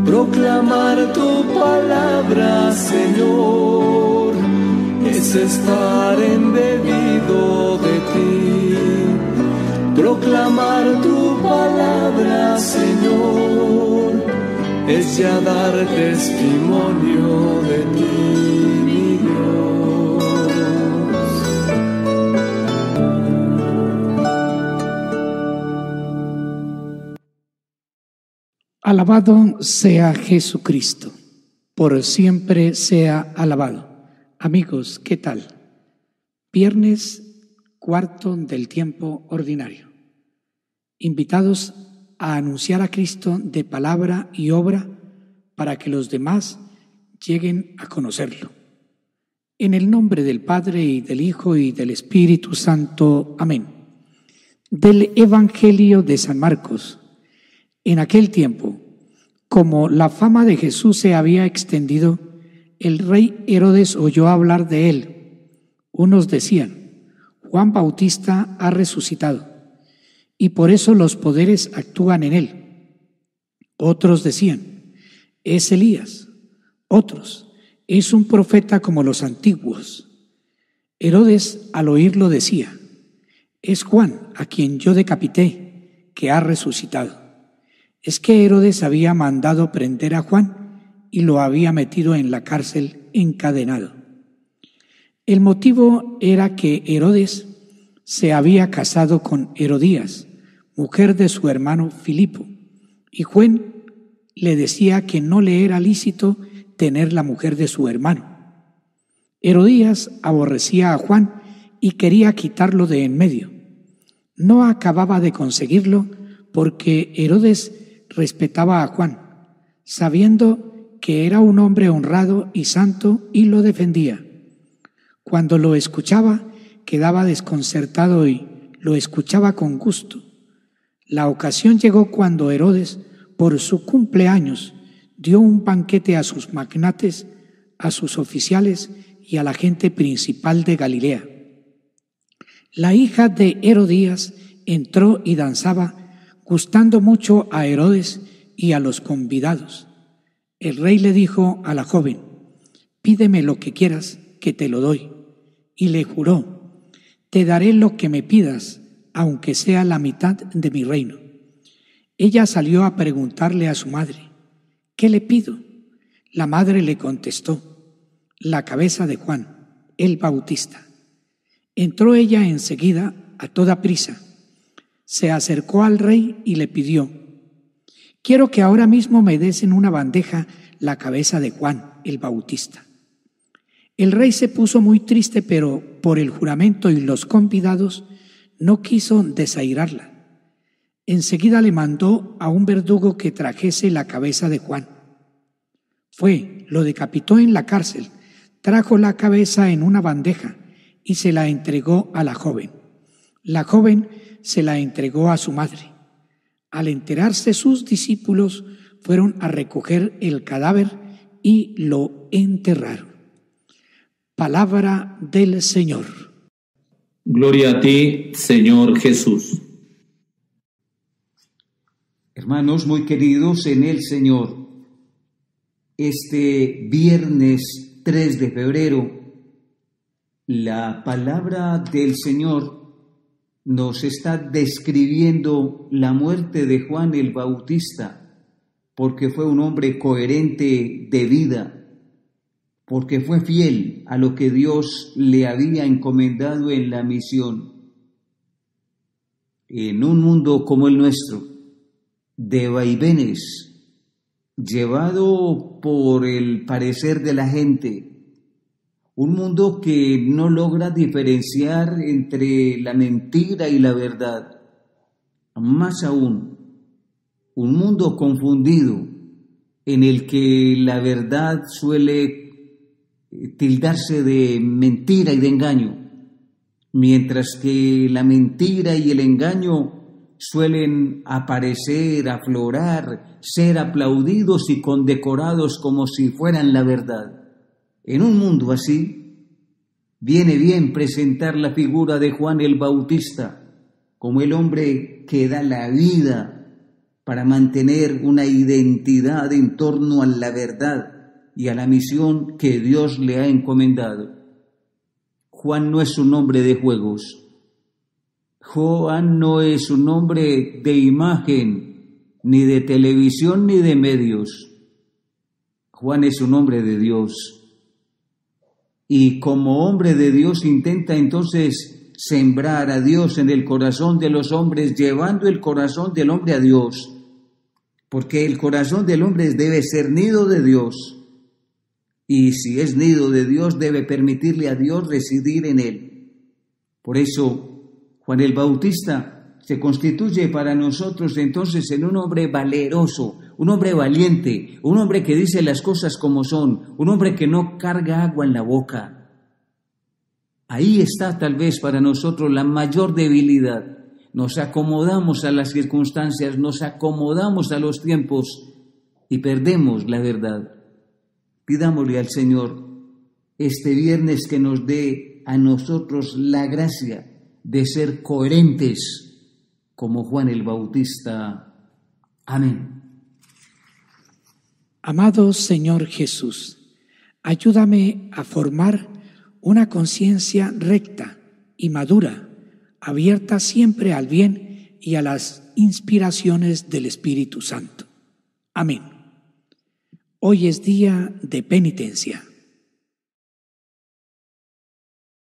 Proclamar tu palabra, Señor, es estar embebido de ti. Proclamar tu palabra, Señor, es ya dar testimonio de ti, mi Dios. Alabado sea Jesucristo, por siempre sea alabado. Amigos, ¿qué tal? Viernes cuarto del tiempo ordinario. Invitados a anunciar a Cristo de palabra y obra para que los demás lleguen a conocerlo. En el nombre del Padre y del Hijo y del Espíritu Santo. Amén. Del Evangelio de San Marcos. En aquel tiempo, como la fama de Jesús se había extendido, el rey Herodes oyó hablar de él. Unos decían: Juan Bautista ha resucitado, y por eso los poderes actúan en él. Otros decían: es Elías. Otros: es un profeta como los antiguos. Herodes al oírlo decía: es Juan, a quien yo decapité, que ha resucitado. Es que Herodes había mandado prender a Juan y lo había metido en la cárcel encadenado. El motivo era que Herodes se había casado con Herodías, mujer de su hermano Filipo, y Juan le decía que no le era lícito tener la mujer de su hermano. Herodías aborrecía a Juan y quería quitarlo de en medio. No acababa de conseguirlo porque Herodes respetaba a Juan, sabiendo que era un hombre honrado y santo, y lo defendía. Cuando lo escuchaba, quedaba desconcertado y lo escuchaba con gusto. La ocasión llegó cuando Herodes, por su cumpleaños, dio un banquete a sus magnates, a sus oficiales y a la gente principal de Galilea. La hija de Herodías entró y danzaba, gustando mucho a Herodes y a los convidados. El rey le dijo a la joven: pídeme lo que quieras, que te lo doy. Y le juró: te daré lo que me pidas, aunque sea la mitad de mi reino. Ella salió a preguntarle a su madre: ¿qué le pido? La madre le contestó: la cabeza de Juan, el Bautista. Entró ella enseguida a toda prisa. Se acercó al rey y le pidió: quiero que ahora mismo me des en una bandeja la cabeza de Juan, el Bautista. El rey se puso muy triste, pero por el juramento y los convidados no quiso desairarla. Enseguida le mandó a un verdugo que trajese la cabeza de Juan. Fue, lo decapitó en la cárcel, trajo la cabeza en una bandeja y se la entregó a la joven. La joven se la entregó a su madre. Al enterarse sus discípulos, fueron a recoger el cadáver y lo enterraron. Palabra del Señor. Gloria a ti, Señor Jesús. Hermanos muy queridos en el Señor, este viernes 3 de febrero, la palabra del Señor nos está describiendo la muerte de Juan el Bautista, porque fue un hombre coherente de vida, porque fue fiel a lo que Dios le había encomendado en la misión. En un mundo como el nuestro, de vaivenes, llevado por el parecer de la gente, un mundo que no logra diferenciar entre la mentira y la verdad. Más aún, un mundo confundido en el que la verdad suele tildarse de mentira y de engaño, mientras que la mentira y el engaño suelen aparecer, aflorar, ser aplaudidos y condecorados como si fueran la verdad. En un mundo así, viene bien presentar la figura de Juan el Bautista como el hombre que da la vida para mantener una identidad en torno a la verdad y a la misión que Dios le ha encomendado. Juan no es un hombre de juegos. Juan no es un hombre de imagen, ni de televisión, ni de medios. Juan es un hombre de Dios. Y como hombre de Dios intenta entonces sembrar a Dios en el corazón de los hombres, llevando el corazón del hombre a Dios. Porque el corazón del hombre debe ser nido de Dios. Y si es nido de Dios, debe permitirle a Dios residir en él. Por eso, Juan el Bautista se constituye para nosotros entonces en un hombre valeroso, un hombre valiente, un hombre que dice las cosas como son, un hombre que no carga agua en la boca. Ahí está tal vez para nosotros la mayor debilidad. Nos acomodamos a las circunstancias, nos acomodamos a los tiempos y perdemos la verdad. Pidámosle al Señor este viernes que nos dé a nosotros la gracia de ser coherentes como Juan el Bautista. Amén. Amado Señor Jesús, ayúdame a formar una conciencia recta y madura, abierta siempre al bien y a las inspiraciones del Espíritu Santo. Amén. Hoy es día de penitencia.